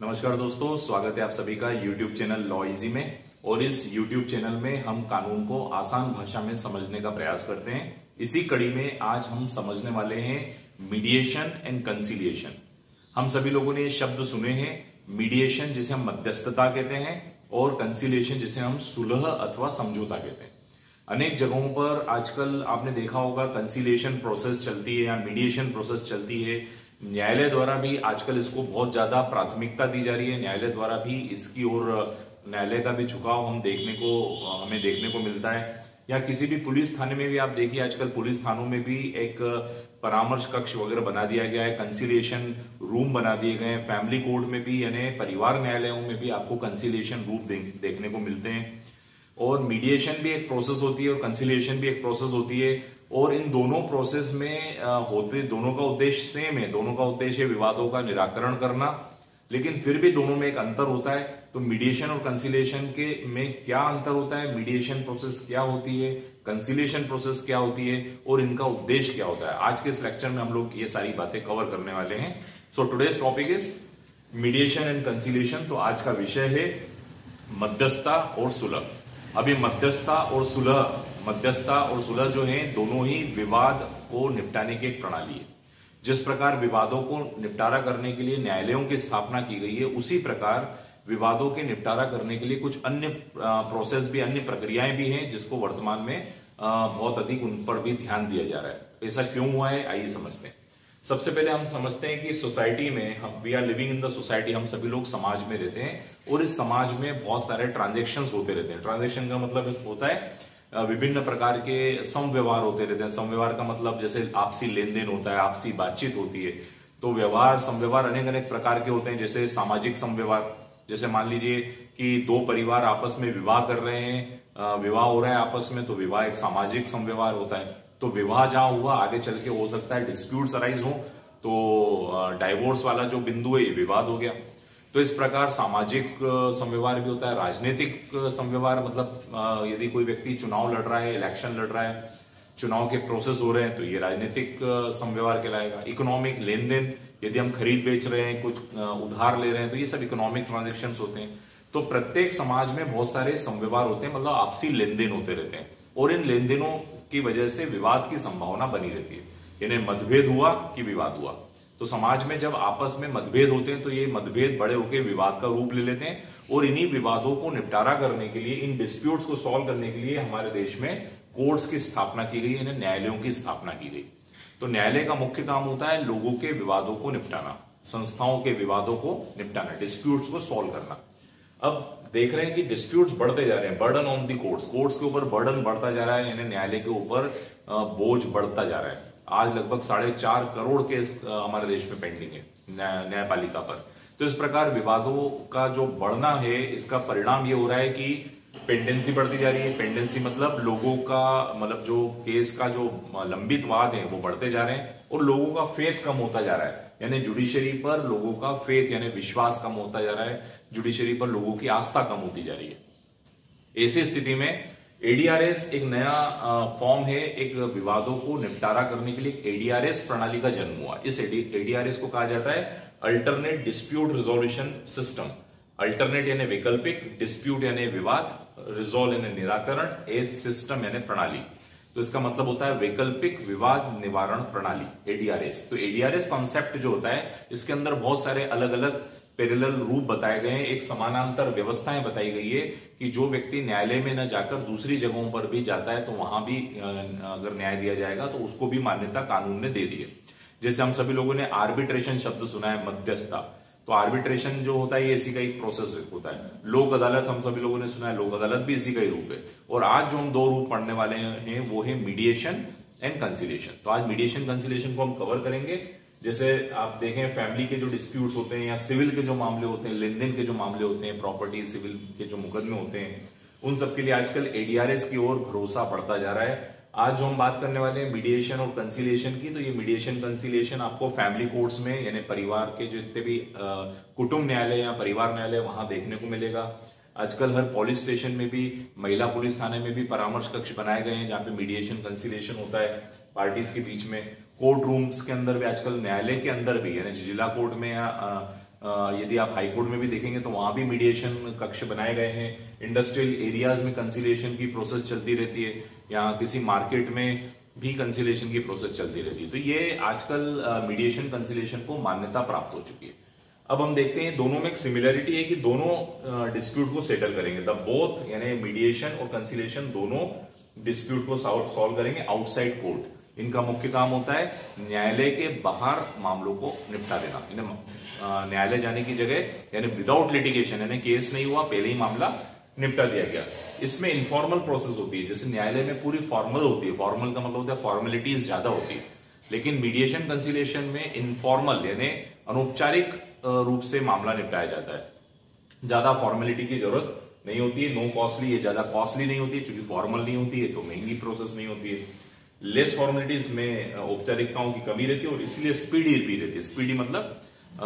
नमस्कार दोस्तों, स्वागत है आप सभी का YouTube चैनल लॉ इजी में। और इस YouTube चैनल में हम कानून को आसान भाषा में समझने का प्रयास करते हैं। इसी कड़ी में आज हम समझने वाले हैं मीडिएशन एंड कंसीलिएशन। हम सभी लोगों ने ये शब्द सुने हैं, मीडिएशन जिसे हम मध्यस्थता कहते हैं और कंसीलिएशन जिसे हम सुलह अथवा समझौता कहते हैं। अनेक जगहों पर आजकल आपने देखा होगा कंसीलिएशन प्रोसेस चलती है या मीडिएशन प्रोसेस चलती है। न्यायालय द्वारा भी आजकल इसको बहुत ज्यादा प्राथमिकता दी जा रही है। न्यायालय द्वारा भी इसकी ओर न्यायालय का भी झुकाव हमें देखने को मिलता है। या किसी भी पुलिस थाने में भी आप देखिए, आजकल पुलिस थानों में भी एक परामर्श कक्ष वगैरह बना दिया गया है, कंसीलिएशन रूम बना दिए गए हैं। फैमिली कोर्ट में भी यानी परिवार न्यायालयों में भी आपको कंसीलिएशन रूम देखने को मिलते हैं। और मीडिएशन भी एक प्रोसेस होती है और कंसीलिएशन भी एक प्रोसेस होती है। और इन दोनों प्रोसेस में दोनों का उद्देश्य सेम है। दोनों का उद्देश्य है विवादों का निराकरण करना, लेकिन फिर भी दोनों में एक अंतर होता है। तो मीडिएशन और कंसीलिएशन के में क्या अंतर होता है, मीडिएशन प्रोसेस क्या होती है, कंसीलिएशन प्रोसेस क्या होती है और इनका उद्देश्य क्या होता है। आज के इस लेक्चर में हम लोग ये सारी बातें कवर करने वाले हैं। So today's topic is mediation and conciliation. तो आज का विषय है मध्यस्थता और सुलह। अभी मध्यस्थता और सुलह जो है दोनों ही विवाद को निपटाने की एक प्रणाली है। जिस प्रकार विवादों को निपटारा करने के लिए न्यायालयों की स्थापना की गई है, उसी प्रकार विवादों के निपटारा करने के लिए कुछ अन्य प्रोसेस भी, अन्य प्रक्रियाएं भी हैं जिसको वर्तमान में बहुत अधिक उन पर भी ध्यान दिया जा रहा है। ऐसा क्यों हुआ है, आइए समझते हैं। सबसे पहले हम समझते हैं कि सोसाइटी में हम we are living in the society, हम सभी लोग समाज में रहते हैं और इस समाज में बहुत सारे ट्रांजेक्शंस होते रहते हैं। ट्रांजेक्शन का मतलब होता है विभिन्न प्रकार के समव्यवहार होते रहते हैं। समव्यवहार का मतलब जैसे आपसी लेन देन होता है, आपसी बातचीत होती है। तो व्यवहार, समव्यवहार अनेक अनेक प्रकार के होते हैं। जैसे सामाजिक समव्यवहार, जैसे मान लीजिए कि दो परिवार आपस में विवाह कर रहे हैं, विवाह हो रहा है आपस में, तो विवाह एक सामाजिक समव्यवहार होता है। तो विवाह जहां हुआ, आगे चल के हो सकता है डिस्प्यूट्स अराइज हो, तो डाइवोर्स वाला जो बिंदु है ये विवाद हो गया। तो इस प्रकार सामाजिक समव्यवहार भी होता है। राजनीतिक समव्यवहार मतलब यदि कोई व्यक्ति चुनाव लड़ रहा है, इलेक्शन लड़ रहा है, चुनाव के प्रोसेस हो रहे हैं, तो ये राजनीतिक समव्यवहार कहलाएगा। इकोनॉमिक लेन देन, यदि हम खरीद बेच रहे हैं, कुछ उधार ले रहे हैं, तो ये सब इकोनॉमिक ट्रांजेक्शंस होते हैं। तो प्रत्येक समाज में बहुत सारे समव्यवहार होते हैं, मतलब आपसी लेन देन होते रहते हैं और इन लेन देनों की वजह से विवाद की संभावना बनी रहती है। यानी मतभेद हुआ कि विवाद हुआ। तो समाज में जब आपस में मतभेद होते हैं तो ये मतभेद बड़े होकर विवाद का रूप ले लेते हैं और इन्हीं विवादों को निपटारा करने के लिए, इन डिस्प्यूट्स को सॉल्व करने के लिए हमारे देश में कोर्ट्स की स्थापना की गई, यानी न्यायालयों की स्थापना की गई। तो न्यायालय का मुख्य काम होता है लोगों के विवादों को निपटाना, संस्थाओं के विवादों को निपटाना, डिस्प्यूट्स को सॉल्व करना। अब देख रहे हैं कि डिस्प्यूट्स बढ़ते जा रहे हैं, बर्डन ऑन दी कोर्ट्स के ऊपर बर्डन बढ़ता जा रहा है, यानी न्यायालय के ऊपर बोझ बढ़ता जा रहा है। आज लगभग 4.5 करोड़ केस हमारे देश में पेंडिंग है न्यायपालिका पर। तो इस प्रकार विवादों का जो बढ़ना है, इसका परिणाम ये हो रहा है कि पेंडेंसी बढ़ती जा रही है। पेंडेंसी मतलब लोगों का, मतलब जो केस का जो लंबित वाद है वो बढ़ते जा रहे हैं और लोगों का फेथ कम होता जा रहा है। यानी जुडिशरी पर लोगों का फेथ यानी विश्वास कम होता जा रहा है, जुडिशरी पर लोगों की आस्था कम होती जा रही है। ऐसी स्थिति में एडीआरएस एक नया फॉर्म है। एक विवादों को निपटारा करने के लिए एडीआरएस प्रणाली का जन्म हुआ। इस एडीआरएस को कहा जाता है alternate dispute resolution system. Alternate यानी वैकल्पिक, डिस्प्यूट यानी विवाद, रिजोल्व यानी निराकरण, एस सिस्टम यानी प्रणाली। तो इसका मतलब होता है वैकल्पिक विवाद निवारण प्रणाली, एडीआरएस। तो एडीआरएस कॉन्सेप्ट जो होता है, इसके अंदर बहुत सारे अलग अलग पैरेलल रूप बताए गए हैं। एक समानांतर व्यवस्थाएं बताई गई है कि जो व्यक्ति न्यायालय में न जाकर दूसरी जगहों पर भी जाता है तो वहां भी अगर न्याय दिया जाएगा तो उसको भी मान्यता कानून ने दे दी है। जैसे हम सभी लोगों ने आर्बिट्रेशन शब्द सुना है, मध्यस्थता। तो आर्बिट्रेशन जो होता है ये इसी का एक प्रोसेस होता है। लोक अदालत हम सभी लोगों ने सुना है, लोक अदालत भी इसी का ही रूप है। और आज जो हम दो रूप पढ़ने वाले हैं वो है मीडिएशन एंड कंसीलिएशन। तो आज मीडिएशन कंसीलिएशन को हम कवर करेंगे। जैसे आप देखें, फैमिली के जो डिस्प्यूट्स होते हैं या सिविल के जो मामले होते हैं, लेन देन के जो मामले होते हैं, प्रॉपर्टी सिविल के जो मुकदमे होते हैं, उन सब के लिए आजकल एडीआरएस की ओर भरोसा बढ़ता जा रहा है। आज जो हम बात करने वाले हैं मीडिएशन और कंसीलिएशन की, तो ये मीडिएशन कंसीलिएशन आपको फैमिली कोर्ट्स में यानी परिवार के जो जितने भी कुटुंब न्यायालय या परिवार न्यायालय वहां देखने को मिलेगा। आजकल हर पुलिस स्टेशन में भी, महिला पुलिस थाने में भी परामर्श कक्ष बनाए गए हैं जहां पे मीडिएशन कंसीलिएशन होता है पार्टीज के बीच में। कोर्ट रूम्स के अंदर भी आजकल, न्यायालय के अंदर भी यानी जिला कोर्ट में या यदि आप हाईकोर्ट में भी देखेंगे तो वहां भी मीडिएशन कक्ष बनाए गए हैं। इंडस्ट्रियल एरियाज में कंसिलिएशन की प्रोसेस चलती रहती है, यहाँ किसी मार्केट में भी कंसिलिएशन की प्रोसेस चलती रहती है। तो ये आजकल मीडिएशन कंसिलिएशन को मान्यता प्राप्त हो चुकी है। अब हम देखते हैं दोनों में एक सिमिलरिटी है कि दोनों डिस्प्यूट को सेटल करेंगे। द बोथ यानी मीडिएशन और कंसिलिएशन दोनों डिस्प्यूट को सॉल्व करेंगे आउटसाइड कोर्ट। इनका मुख्य काम होता है न्यायालय के बाहर मामलों को निपटा देना। न्यायालय जाने की जगह यानी विदाउट लिटिगेशन, यानी केस नहीं हुआ, पहले ही मामला निपटा दिया गया। इसमें इनफॉर्मल प्रोसेस होती है, जैसे न्यायालय में पूरी फॉर्मल होती है। फॉर्मल का मतलब होता है फॉर्मेलिटीज ज्यादा होती है, लेकिन मीडिएशन कंसिलिएशन में इनफॉर्मल यानी अनौपचारिक रूप से मामला निपटाया जाता है। ज्यादा फॉर्मेलिटी की जरूरत नहीं होती है। नो कॉस्टली, ये ज्यादा कॉस्टली नहीं होती है, क्योंकि फॉर्मल नहीं होती है तो महंगी प्रोसेस नहीं होती है। लेस फॉर्मेलिटीज में औपचारिकताओं की कमी रहती है और इसलिए स्पीडी भी रहती है। स्पीडी मतलब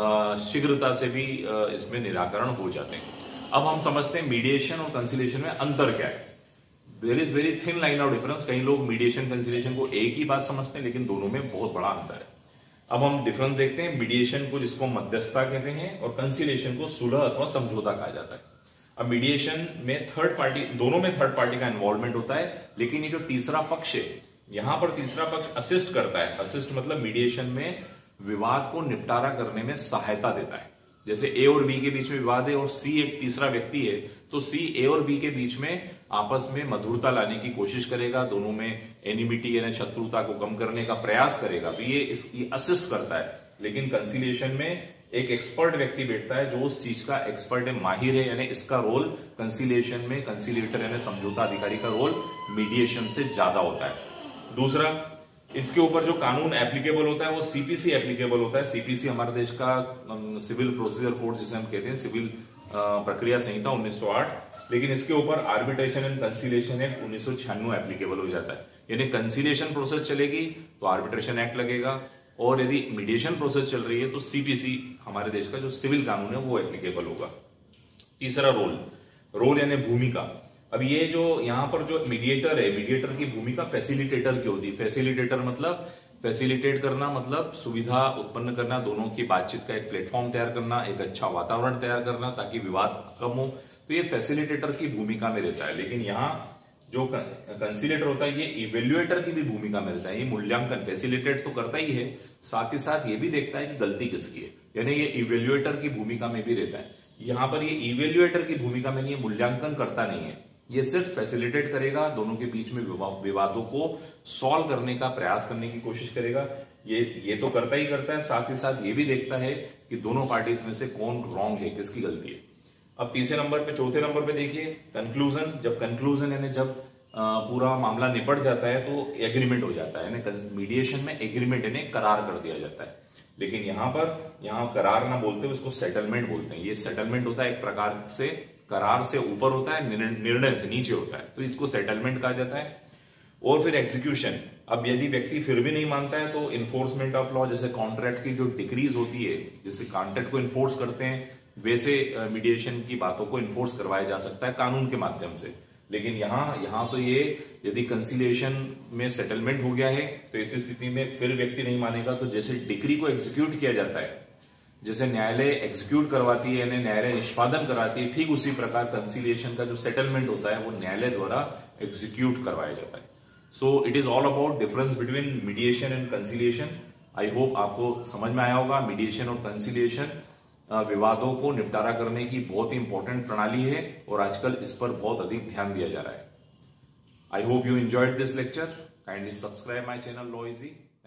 शीघ्रता से भी इसमें निराकरण हो जाते हैं। अब हम समझते हैं मीडिएशन और कंसिलिएशन में अंतर क्या है। There is very thin line of difference. कई लोग मीडिएशन कंसिलिएशन को एक ही बात समझते हैं, लेकिन दोनों में बहुत बड़ा अंतर है। अब हम डिफरेंस देखते हैं। मीडिएशन को जिसको मध्यस्थता कहते हैं और कंसिलिएशन को सुलह अथवा समझौता कहा जाता है। अब मीडिएशन में थर्ड पार्टी, दोनों में थर्ड पार्टी का इन्वॉल्वमेंट होता है, लेकिन ये जो तीसरा पक्ष है, यहां पर तीसरा पक्ष असिस्ट करता है। असिस्ट मतलब मीडिएशन में विवाद को निपटारा करने में सहायता देता है। जैसे ए और बी के बीच में विवाद है और सी एक तीसरा व्यक्ति है, तो सी ए और बी के बीच में आपस में मधुरता लाने की कोशिश करेगा, दोनों में एनिमिटी यानी शत्रुता को कम करने का प्रयास करेगा। तो ये इसकी असिस्ट करता है। लेकिन कंसिलिएशन में एक एक्सपर्ट व्यक्ति बैठता है जो उस चीज का एक्सपर्ट है, माहिर है, यानी इसका रोल कंसिलिएशन में कंसिलिएटर यानी समझौता अधिकारी का रोल मीडिएशन से ज्यादा होता है। दूसरा, इसके ऊपर जो कानून एप्लीकेबल होता है वो सीपीसी एप्लीकेबल होता है। सीपीसी हमारे देश का सिविल प्रोसीजर कोड जिसे हम कहते हैं, सिविल प्रक्रिया संहिता 1908। लेकिन इसके ऊपर arbitration and conciliation act 1996 applicable हो जाता है। यानी कंसिलिएशन प्रोसेस चलेगी तो आर्बिट्रेशन एक्ट लगेगा, और यदि मीडिएशन प्रोसेस चल रही है तो सीपीसी हमारे देश का जो सिविल कानून है वो एप्लीकेबल होगा। तीसरा, रोल यानी भूमिका। अब ये जो यहाँ पर जो मीडिएटर है, मीडिएटर की भूमिका फैसिलिटेटर की होती है। फैसिलिटेटर मतलब फैसिलिटेट करना, मतलब सुविधा उत्पन्न करना, दोनों की बातचीत का एक प्लेटफॉर्म तैयार करना, एक अच्छा वातावरण तैयार करना ताकि विवाद कम हो। तो ये फैसिलिटेटर की भूमिका में रहता है। लेकिन यहाँ जो कंसिलेटर होता है ये इवेल्युएटर की भी भूमिका में रहता है। ये मूल्यांकन फैसिलिटेट तो करता ही है, साथ ही साथ ये भी देखता है कि गलती किसकी है, यानी ये इवेल्युएटर की भूमिका में भी रहता है। यहाँ पर ये इवेल्युएटर की भूमिका में नहीं है, मूल्यांकन करता नहीं है, ये सिर्फ फैसिलिटेट करेगा, दोनों के बीच में विवादों को सॉल्व करने का प्रयास करने की कोशिश करेगा। ये तो करता ही करता है, साथ ही साथ ये भी देखता है कि दोनों पार्टीज में से कौन रॉन्ग है, किसकी गलती है। अब चौथे नंबर पे देखिए कंक्लूजन। जब कंक्लूजन यानी जब पूरा मामला निपट जाता है तो एग्रीमेंट हो जाता है, यानी मीडिएशन में एग्रीमेंट यानी करार कर दिया जाता है। लेकिन यहाँ करार ना बोलते हुए इसको सेटलमेंट बोलते हैं। ये सेटलमेंट होता है एक प्रकार से, करार से ऊपर होता है, निर्णय से नीचे होता है, तो इसको सेटलमेंट कहा जाता है। और फिर एग्जीक्यूशन। अब यदि व्यक्ति फिर भी नहीं मानता है तो इन्फोर्समेंट ऑफ लॉ, जैसे कॉन्ट्रैक्ट की जो डिक्रीज होती है, जैसे कॉन्ट्रैक्ट को इन्फोर्स करते हैं, वैसे मीडिएशन की बातों को इन्फोर्स करवाया जा सकता है कानून के माध्यम से। लेकिन यहाँ तो ये यदि कंसिलिएशन में सेटलमेंट हो गया है तो इस स्थिति में फिर व्यक्ति नहीं मानेगा, तो जैसे डिक्री को एग्जीक्यूट किया जाता है, जैसे न्यायालय एग्जीक्यूट करवाती है यानी न्यायालय निष्पादन कराती है, ठीक उसी प्रकार कंसिलिएशन का जो सेटलमेंट होता है वो न्यायालय द्वारा एग्जीक्यूट करवाया जाता है। So it is all about difference between mediation and conciliation. I hope आपको समझ में आया होगा। मीडिएशन और कंसिलिएशन विवादों को निपटारा करने की बहुत ही इंपॉर्टेंट प्रणाली है और आजकल इस पर बहुत अधिक ध्यान दिया जा रहा है। I hope you enjoyed this lecture. Kindly subscribe my channel law easy.